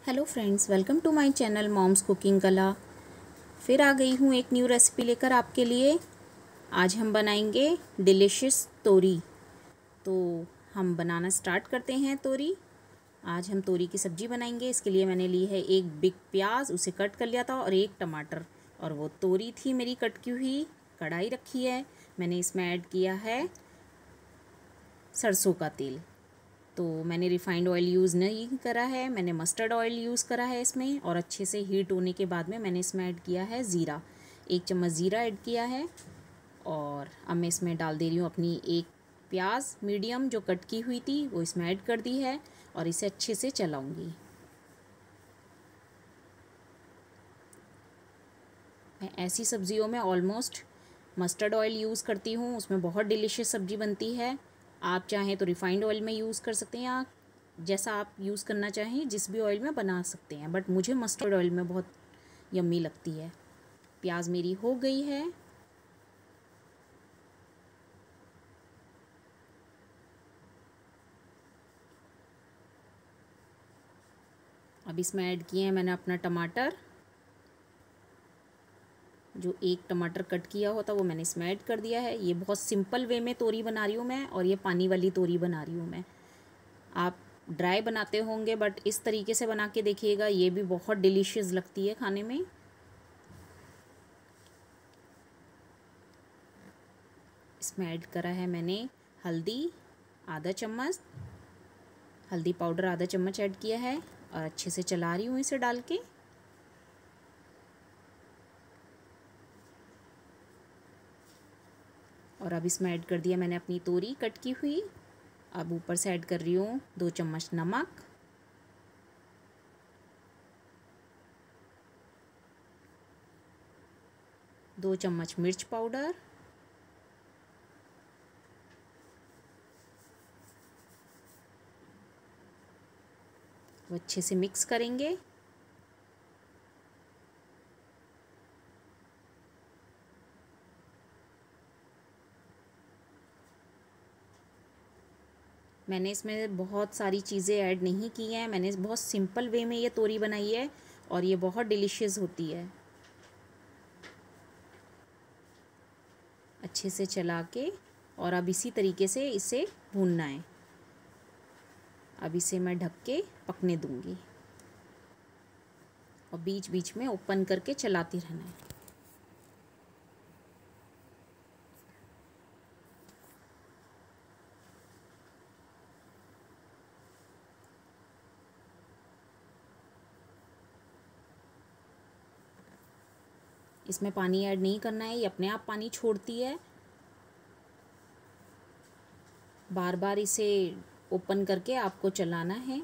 Hello friends, welcome to my channel mom's cooking Kala. फिर आ गई हूँ एक न्यू रेसिपी लेकर आपके लिए। आज हम बनाएंगे डिलीशियस तोरी। तो हम बनाना स्टार्ट करते हैं तोरी। आज हम तोरी की सब्ज़ी बनाएंगे। इसके लिए मैंने ली है एक बिग प्याज, उसे कट कर लिया था, और एक टमाटर, और वो तोरी थी मेरी कट की हुई। कढ़ाई रखी है, मैंने इसमें ऐड किया है सरसों का तेल। तो मैंने रिफ़ाइंड ऑयल यूज़ नहीं करा है, मैंने मस्टर्ड ऑयल यूज़ करा है इसमें। और अच्छे से हीट होने के बाद में मैंने इसमें ऐड किया है ज़ीरा। 1 चम्मच ज़ीरा ऐड किया है। और अब मैं इसमें डाल दे रही हूँ अपनी एक प्याज मीडियम जो कट की हुई थी, वो इसमें ऐड कर दी है और इसे अच्छे से चलाऊँगी। मैं ऐसी सब्ज़ियों में ऑलमोस्ट मस्टर्ड ऑयल यूज़ करती हूँ, उसमें बहुत डिलीशियस सब्ज़ी बनती है। आप चाहें तो रिफ़ाइंड ऑयल में यूज़ कर सकते हैं, या जैसा आप यूज़ करना चाहें जिस भी ऑयल में बना सकते हैं, बट मुझे मस्टर्ड ऑयल में बहुत यम्मी लगती है। प्याज मेरी हो गई है। अब इसमें ऐड किए हैं मैंने अपना टमाटर। जो एक टमाटर कट किया होता वो मैंने इसमें ऐड कर दिया है। ये बहुत सिंपल वे में तोरी बना रही हूँ मैं, और ये पानी वाली तोरी बना रही हूँ मैं। आप ड्राई बनाते होंगे, बट इस तरीके से बना के देखिएगा, ये भी बहुत डिलीशियस लगती है खाने में। इसमें ऐड करा है मैंने हल्दी आधा चम्मच, हल्दी पाउडर आधा चम्मच ऐड किया है, और अच्छे से चला रही हूँ इसे डाल के। और अब इसमें ऐड कर दिया मैंने अपनी तोरी कट की हुई। अब ऊपर से ऐड कर रही हूँ 2 चम्मच नमक, दो चम्मच मिर्च पाउडर, वो अच्छे से मिक्स करेंगे। मैंने इसमें बहुत सारी चीज़ें ऐड नहीं की हैं, मैंने बहुत सिंपल वे में ये तोरी बनाई है, और ये बहुत डिलीशियस होती है। अच्छे से चला के, और अब इसी तरीके से इसे भूनना है। अब इसे मैं ढक के पकने दूंगी, और बीच बीच में ओपन करके चलाती रहना है। इसमें पानी ऐड नहीं करना है, ये अपने आप पानी छोड़ती है। बार बार इसे ओपन करके आपको चलाना है।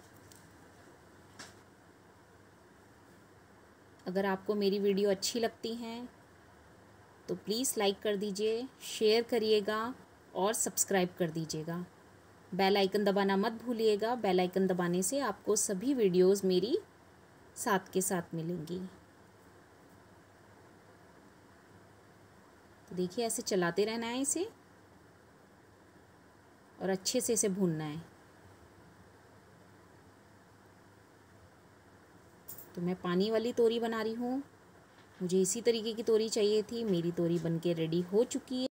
अगर आपको मेरी वीडियो अच्छी लगती हैं तो प्लीज़ लाइक कर दीजिए, शेयर करिएगा और सब्सक्राइब कर दीजिएगा। बेल आइकन दबाना मत भूलिएगा। बेल आइकन दबाने से आपको सभी वीडियोस मेरी साथ के साथ मिलेंगी। तो देखिए, ऐसे चलाते रहना है इसे, और अच्छे से इसे भूनना है। तो मैं पानी वाली तोरी बना रही हूँ, मुझे इसी तरीके की तोरी चाहिए थी। मेरी तोरी बनके रेडी हो चुकी है।